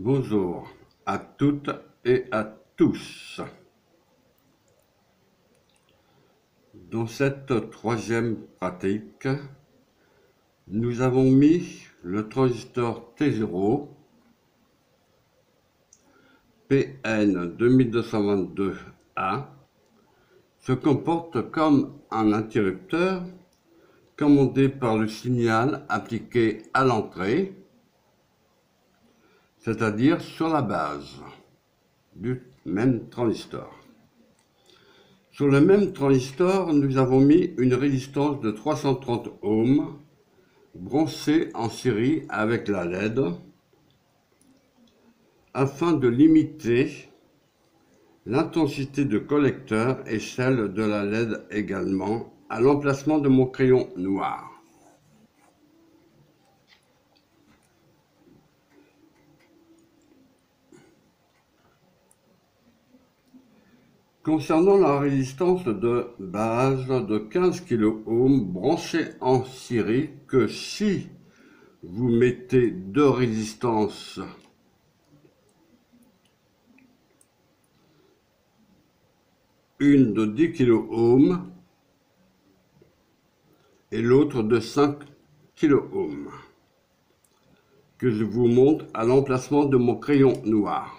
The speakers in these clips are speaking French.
Bonjour à toutes et à tous. Dans cette troisième pratique, nous avons mis le transistor T0 PN 2222A se comporte comme un interrupteur commandé par le signal appliqué à l'entrée, c'est-à-dire sur la base du même transistor. Sur le même transistor, nous avons mis une résistance de 330 ohms branchée en série avec la LED afin de limiter l'intensité de collecteur et celle de la LED également à l'emplacement de mon crayon noir. Concernant la résistance de base de 15 kΩ branchée en série, que si vous mettez deux résistances une de 10 kΩ et l'autre de 5 kΩ, que je vous montre à l'emplacement de mon crayon noir.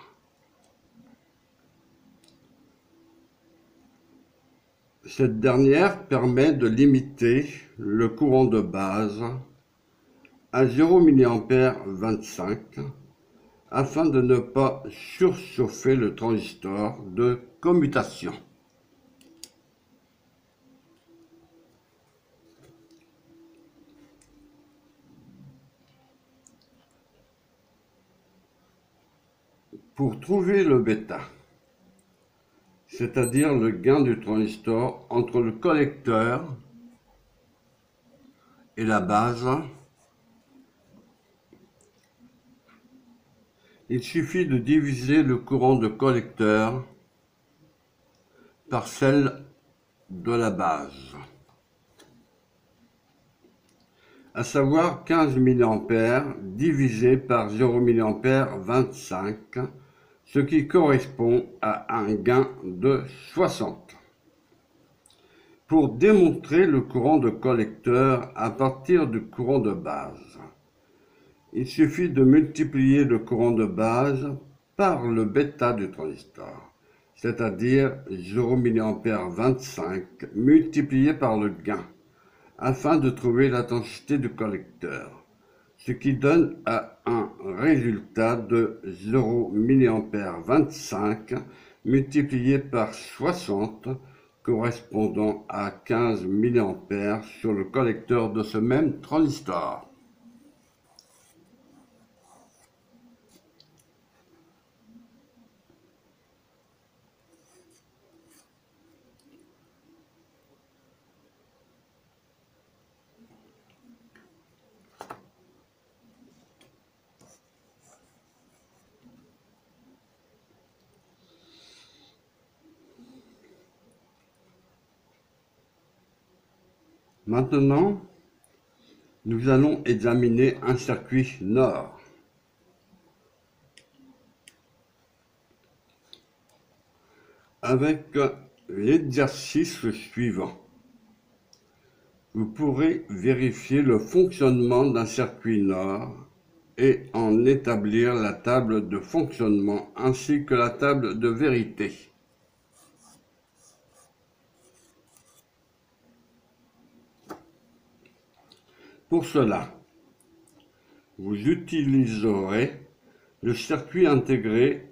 Cette dernière permet de limiter le courant de base à 0 mA 25 afin de ne pas surchauffer le transistor de commutation. Pour trouver le bêta, c'est-à-dire le gain du transistor entre le collecteur et la base, il suffit de diviser le courant de collecteur par celle de la base, à savoir 15 mA divisé par 0 mA 25, ce qui correspond à un gain de 60. Pour démontrer le courant de collecteur à partir du courant de base, il suffit de multiplier le courant de base par le bêta du transistor, c'est-à-dire 0 mA 25 multiplié par le gain, afin de trouver l'intensité du collecteur, ce qui donne à un résultat de 0 mA 25 multiplié par 60, correspondant à 15 mA sur le collecteur de ce même transistor. Maintenant, nous allons examiner un circuit NOR. Avec l'exercice suivant, vous pourrez vérifier le fonctionnement d'un circuit NOR et en établir la table de fonctionnement ainsi que la table de vérité. Pour cela, vous utiliserez le circuit intégré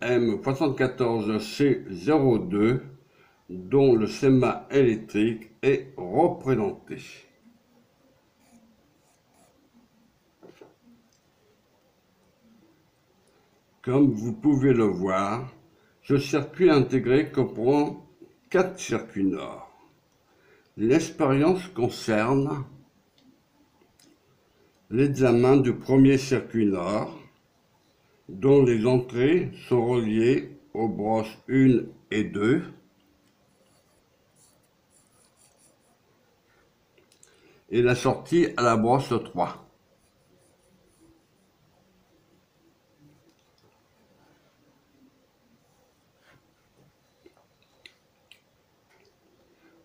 MM74C02 dont le schéma électrique est représenté. Comme vous pouvez le voir, ce circuit intégré comprend 4 circuits NOR. L'expérience concerne l'examen du premier circuit NOR, dont les entrées sont reliées aux broches 1 et 2, et la sortie à la broche 3.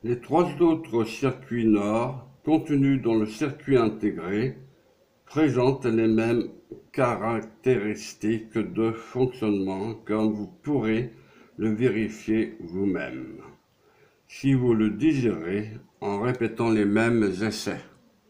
Les trois autres circuits NOR contenus dans le circuit intégré présentent les mêmes caractéristiques de fonctionnement comme vous pourrez le vérifier vous-même, si vous le désirez, en répétant les mêmes essais.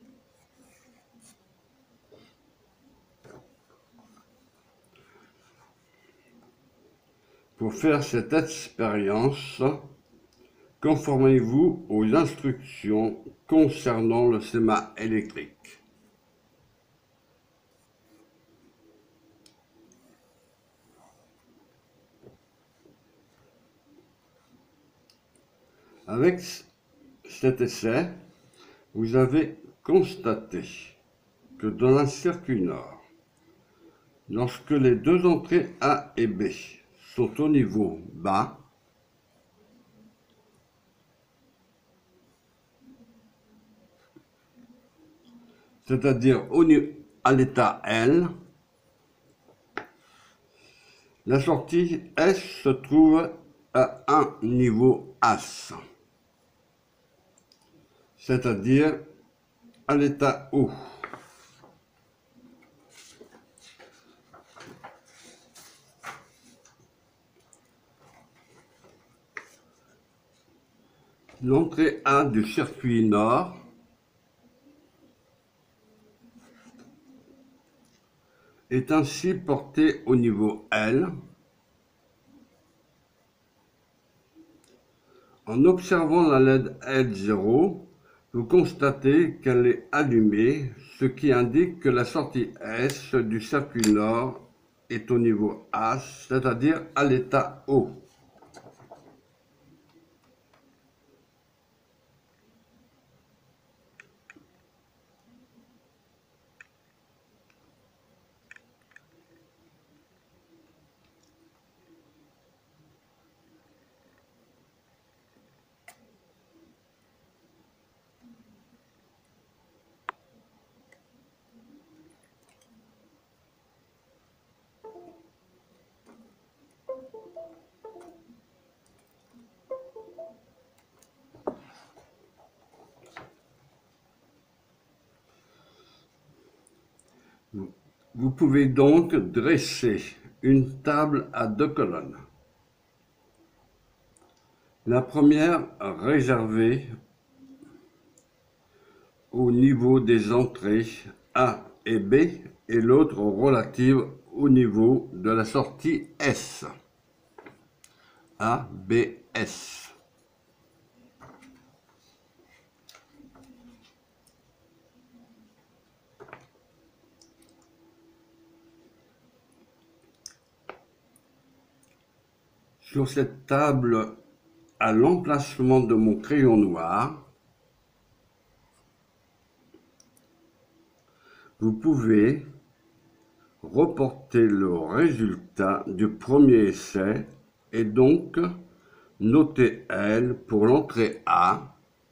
Pour faire cette expérience, conformez-vous aux instructions concernant le schéma électrique. Avec cet essai, vous avez constaté que dans un circuit NOR, lorsque les deux entrées A et B sont au niveau bas, c'est-à-dire à l'état L, la sortie S se trouve à un niveau As, c'est-à-dire à l'état O. L'entrée A du circuit NOR est ainsi portée au niveau L. En observant la LED L0, vous constatez qu'elle est allumée, ce qui indique que la sortie S du circuit NOR est au niveau As, c'est-à-dire à l'état O. Vous pouvez donc dresser une table à deux colonnes. La première réservée au niveau des entrées A et B et l'autre relative au niveau de la sortie S. A, B, S. Sur cette table, à l'emplacement de mon crayon noir, vous pouvez reporter le résultat du premier essai et donc noter L pour l'entrée A,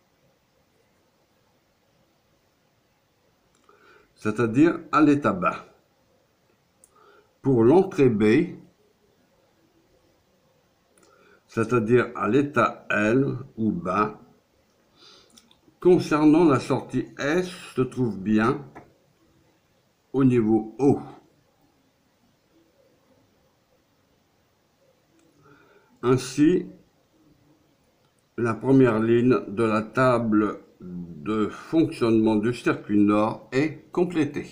c'est-à-dire à l'état bas. Pour l'entrée B, c'est-à-dire à l'état L ou bas, concernant la sortie S se trouve bien au niveau O. Ainsi, la première ligne de la table de fonctionnement du circuit NOR est complétée.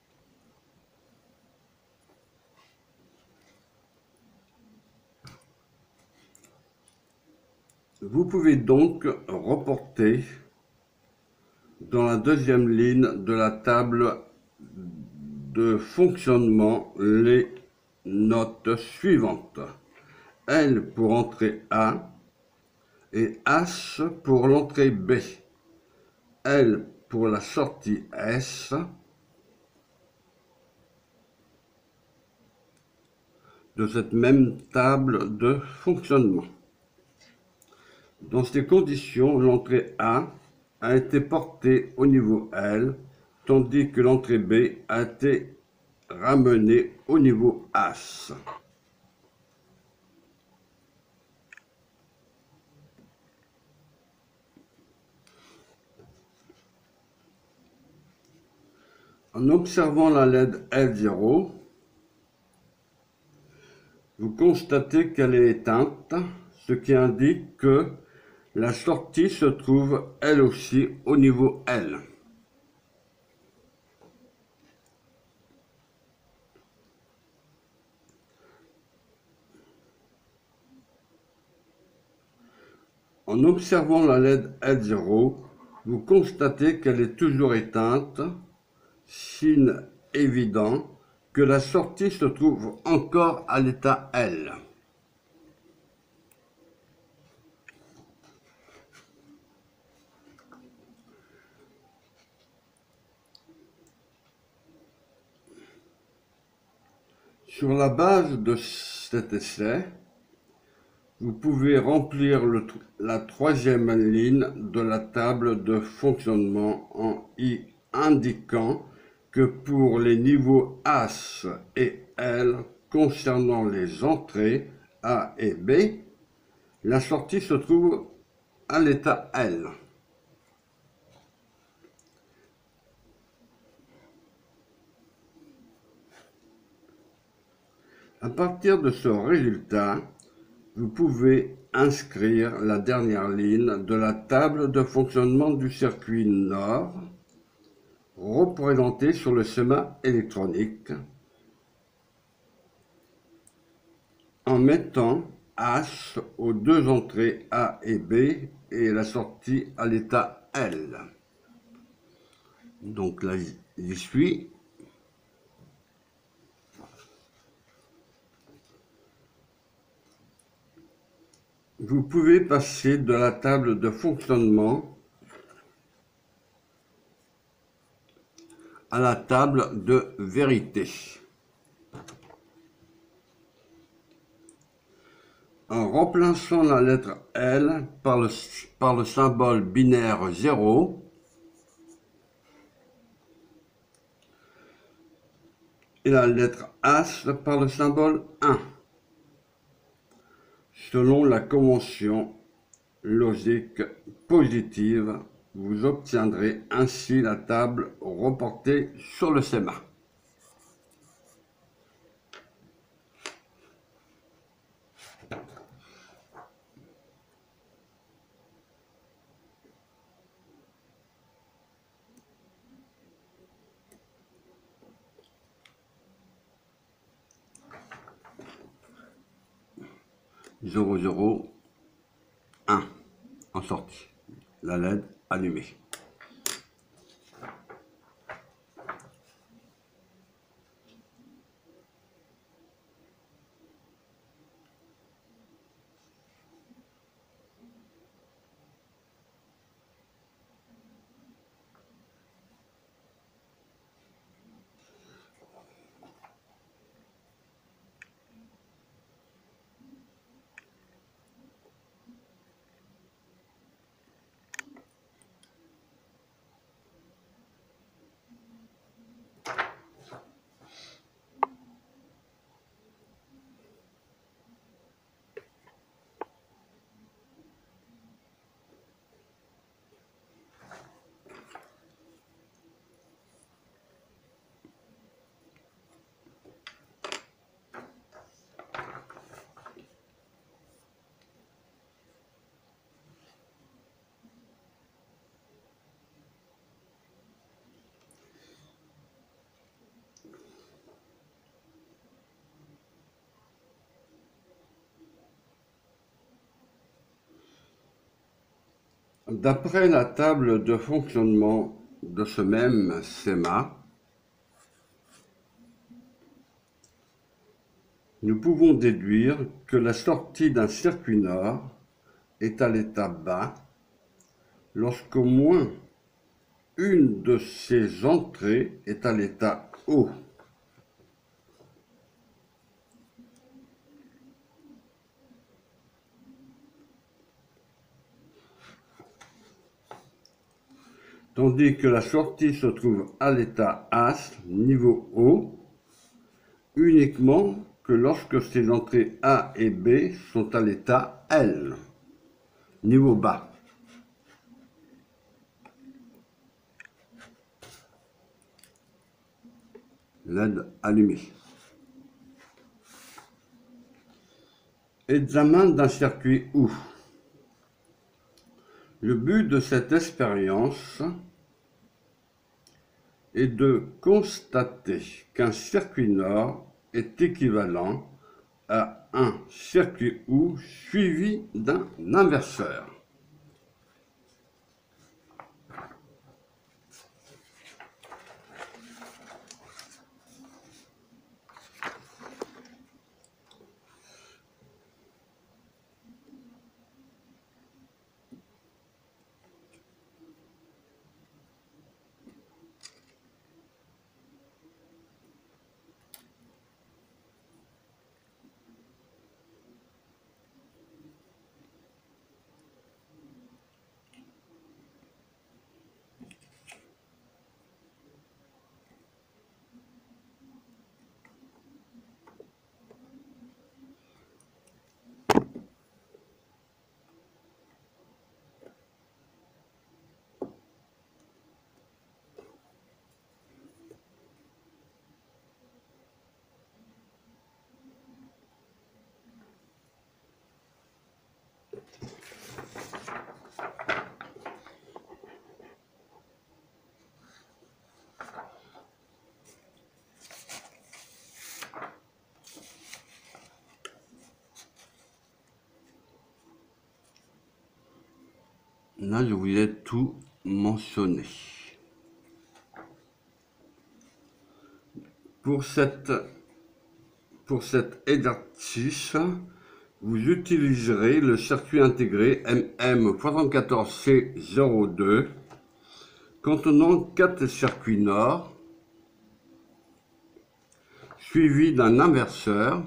Vous pouvez donc reporter dans la deuxième ligne de la table de fonctionnement les notes suivantes. L pour entrée A et As pour l'entrée B. L pour la sortie S. De cette même table de fonctionnement. Dans ces conditions, l'entrée A a été portée au niveau L, tandis que l'entrée B a été ramenée au niveau As. En observant la LED L0, vous constatez qu'elle est éteinte, ce qui indique que la sortie se trouve elle aussi au niveau L. En observant la LED L0, vous constatez qu'elle est toujours éteinte, signe évident que la sortie se trouve encore à l'état L. Sur la base de cet essai, vous pouvez remplir la troisième ligne de la table de fonctionnement en y indiquant que pour les niveaux As et L concernant les entrées A et B, la sortie se trouve à l'état L. À partir de ce résultat, vous pouvez inscrire la dernière ligne de la table de fonctionnement du circuit nord, représentée sur le schéma électronique, en mettant H aux deux entrées A et B et la sortie à l'état L. Donc là, j'y suis. Vous pouvez passer de la table de fonctionnement à la table de vérité. En remplaçant la lettre L par le symbole binaire 0, et la lettre As par le symbole 1. Selon la convention logique positive, vous obtiendrez ainsi la table reportée sur le schéma. Zéro, zéro, 1 en sortie. La LED allumée. D'après la table de fonctionnement de ce même schéma, nous pouvons déduire que la sortie d'un circuit nord est à l'état bas lorsqu'au moins une de ses entrées est à l'état haut. Tandis que la sortie se trouve à l'état As, niveau haut, uniquement que lorsque ces entrées A et B sont à l'état L, niveau bas. LED allumé. Examen d'un circuit OU. Le but de cette expérience est de constater qu'un circuit NOR est équivalent à un circuit OU suivi d'un inverseur. Là, je voulais tout mentionner. Pour cet exercice, vous utiliserez le circuit intégré MM74C02 contenant 4 circuits NOR suivis d'un inverseur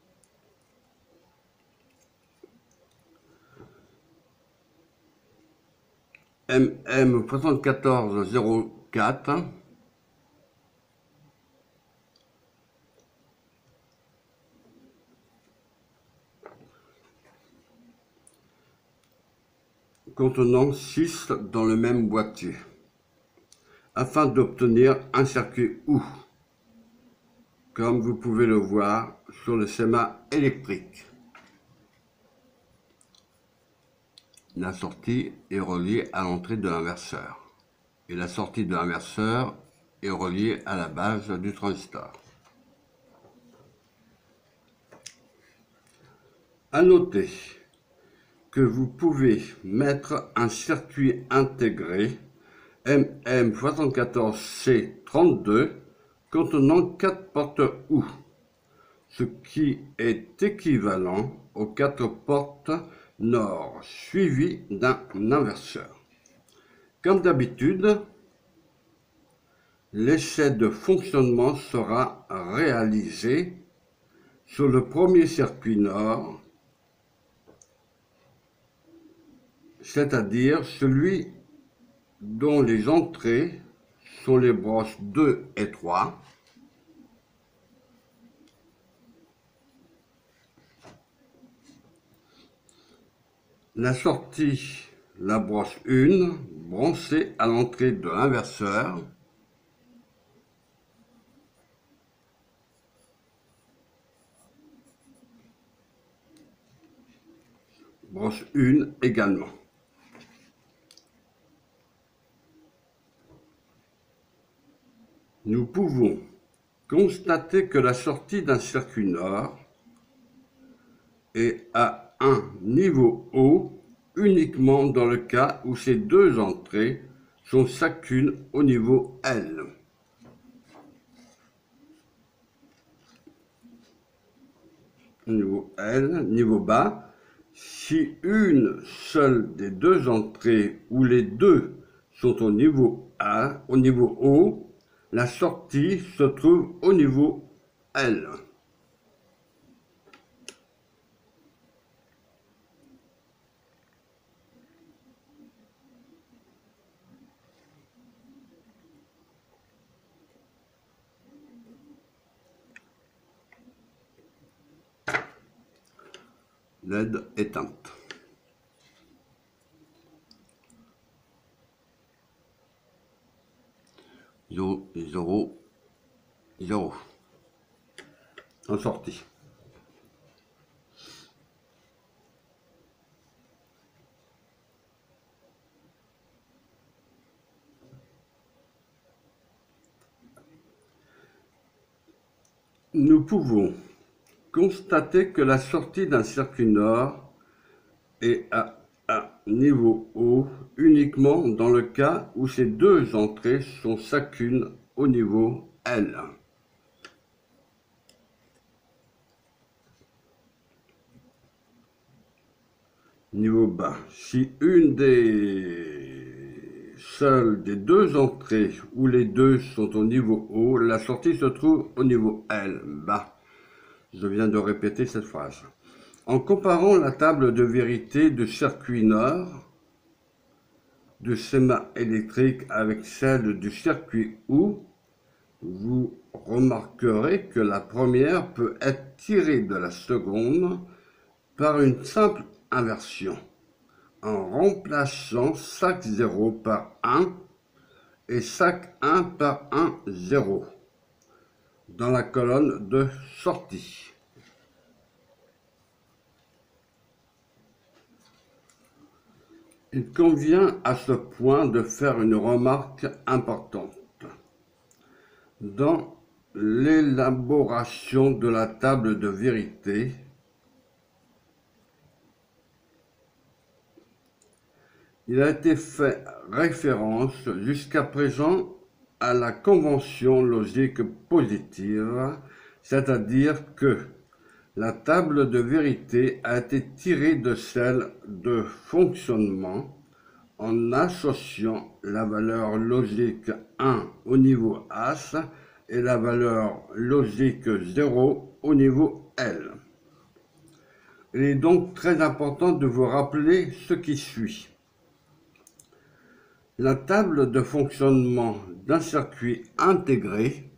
MM7404 contenant 6 dans le même boîtier, afin d'obtenir un circuit OU, comme vous pouvez le voir sur le schéma électrique. La sortie est reliée à l'entrée de l'inverseur, et la sortie de l'inverseur est reliée à la base du transistor. À noter que vous pouvez mettre un circuit intégré MM74C32 contenant 4 portes OU, ce qui est équivalent aux 4 portes NOR suivies d'un inverseur. Comme d'habitude, l'essai de fonctionnement sera réalisé sur le premier circuit NOR, c'est-à-dire celui dont les entrées sont les brosses 2 et 3, la sortie, la brosse 1, branchée à l'entrée de l'inverseur, brosse 1 également. Nous pouvons constater que la sortie d'un circuit NOR est à un niveau haut uniquement dans le cas où ces deux entrées sont chacune au niveau L. Niveau L, niveau bas, si une seule des deux entrées ou les deux sont au niveau A, au niveau haut, la sortie se trouve au niveau L. LED éteinte. 0 en sortie. Nous pouvons constater que la sortie d'un circuit NOR est à un niveau haut uniquement dans le cas où ces deux entrées sont chacune au niveau L. Niveau bas. Si une des seules des deux entrées ou les deux sont au niveau haut, la sortie se trouve au niveau L, bas. Je viens de répéter cette phrase. En comparant la table de vérité de circuit NOR de schéma électrique avec celle du circuit OU, vous remarquerez que la première peut être tirée de la seconde par une simple inversion, en remplaçant chaque 0 par 1 et chaque 1 par 1, 0 dans la colonne de sortie. Il convient à ce point de faire une remarque importante. Dans l'élaboration de la table de vérité, il a été fait référence jusqu'à présent à la convention logique positive, c'est-à-dire que la table de vérité a été tirée de celle de fonctionnement en associant la valeur logique 1 au niveau H et la valeur logique 0 au niveau L. Il est donc très important de vous rappeler ce qui suit. La table de fonctionnement d'un circuit intégré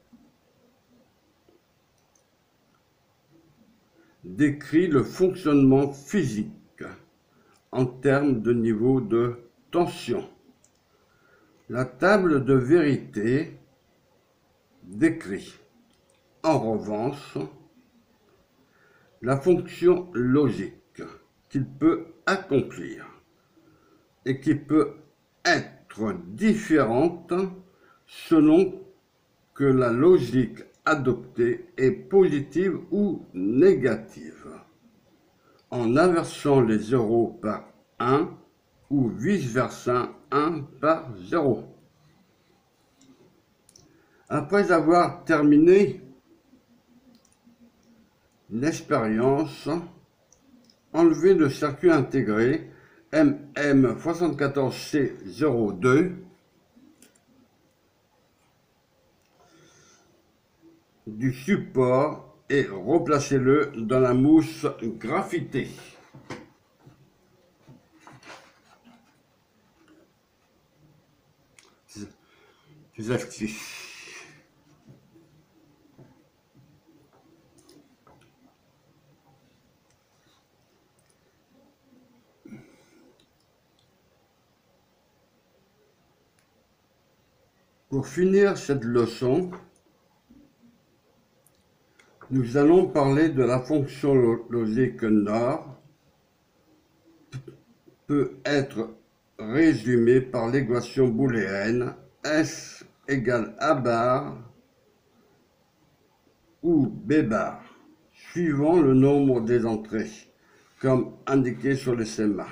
décrit le fonctionnement physique en termes de niveau de tension. La table de vérité décrit, en revanche, la fonction logique qu'il peut accomplir et qui peut être différente selon que la logique adoptée est positive ou négative, en inversant les zéros par 1 ou vice-versa 1 par 0. Après avoir terminé l'expérience, enlevez le circuit intégré MM74C02 du support et replacez-le dans la mousse graphitée. Ces astuces. Pour finir cette leçon, nous allons parler de la fonction logique NOR peut être résumée par l'équation booléenne S égale A bar ou B bar, suivant le nombre des entrées, comme indiqué sur le schéma.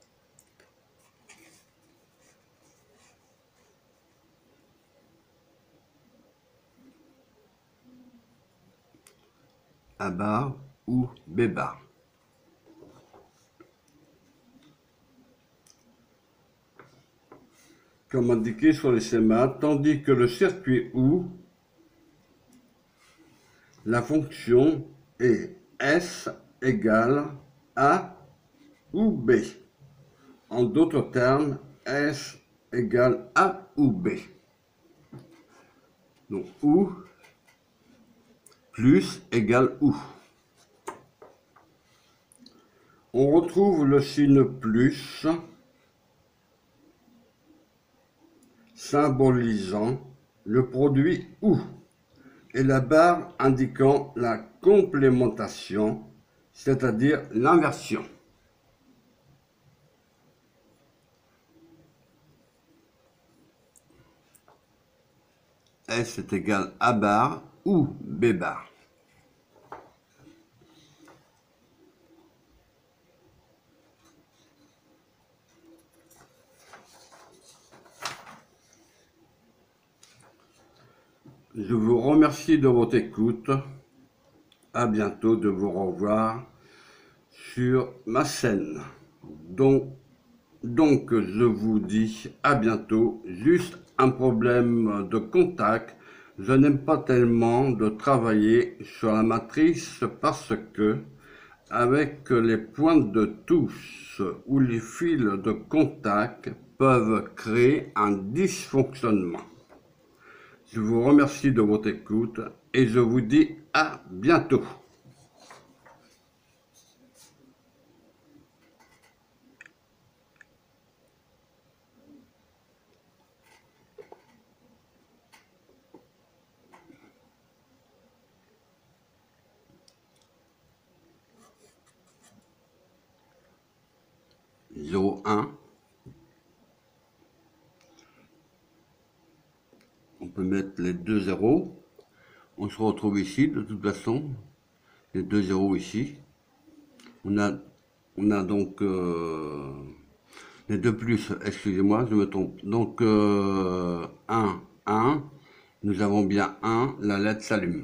A bar ou B bar. Comme indiqué sur le schéma, tandis que le circuit OU, la fonction est S égale A ou B. En d'autres termes, S égale A ou B. Donc OU plus égale OU. On retrouve le signe plus symbolisant le produit OU, et la barre indiquant la complémentation, c'est-à-dire l'inversion. S est égal à bar ou B bar. Je vous remercie de votre écoute. À bientôt, de vous revoir sur ma chaîne. Donc je vous dis à bientôt. Juste un problème de contact. Je n'aime pas tellement de travailler sur la matrice parce que avec les pointes de touche ou les fils de contact peuvent créer un dysfonctionnement. Je vous remercie de votre écoute et je vous dis à bientôt. Zéro un. On peut mettre les deux zéros. On se retrouve ici de toute façon. Les deux zéros ici. On a donc les deux plus, excusez-moi, je me trompe. Donc 1, 1. Nous avons bien 1, la lettre s'allume.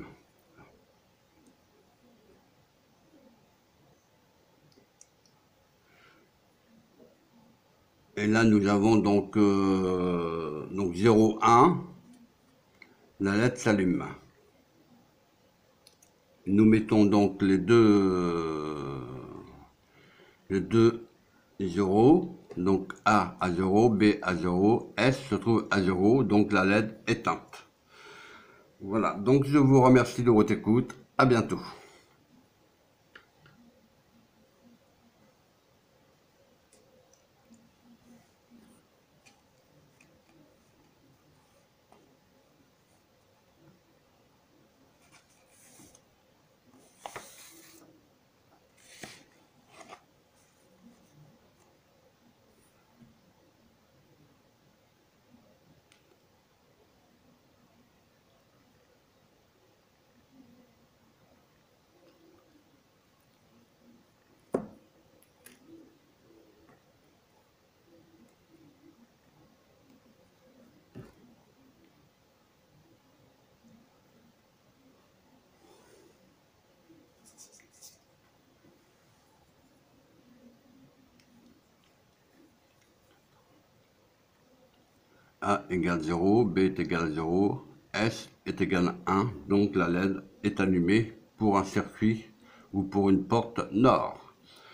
Et là, nous avons donc 0, 1, la lettre s'allume. Nous mettons donc les deux 0, donc A à 0, B à 0, S se trouve à 0, donc la LED éteinte. Voilà, donc je vous remercie de votre écoute, à bientôt. A égale 0, B est égal à 0, S est égal à 1, donc la LED est allumée pour un circuit ou pour une porte nord.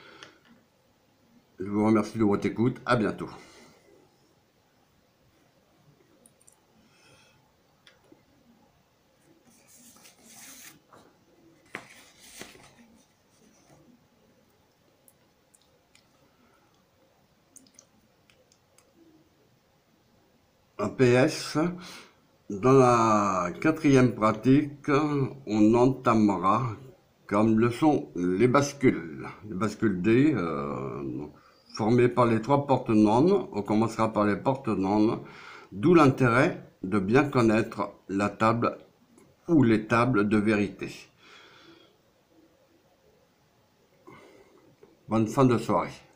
Je vous remercie de votre écoute, à bientôt. Un PS, dans la quatrième pratique, on entamera comme leçon les bascules. Les bascules D, formées par les trois portes non. On commencera par les portes non, d'où l'intérêt de bien connaître la table ou les tables de vérité. Bonne fin de soirée.